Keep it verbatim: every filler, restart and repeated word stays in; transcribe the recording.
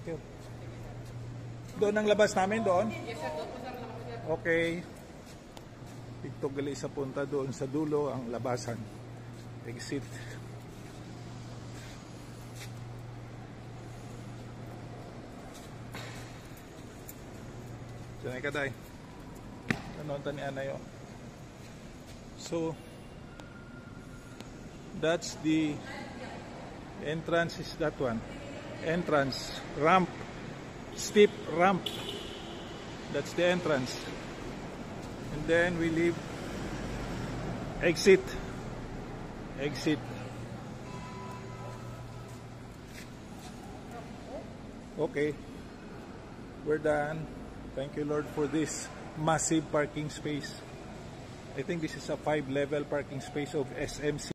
you. Doon ang labas namin doon? Yes sir, doon po sir. Okay. Dito gali sa punta doon sa dulo ang labasan. Exit. Diyan ka day. Ano tani anayo? So that's the entrance is that one. Entrance ramp. Steep ramp. That's the entrance. And then we leave. Exit. Exit. Okay. We're done. Thank you, Lord, for this massive parking space. I think this is a five level parking space of S M C.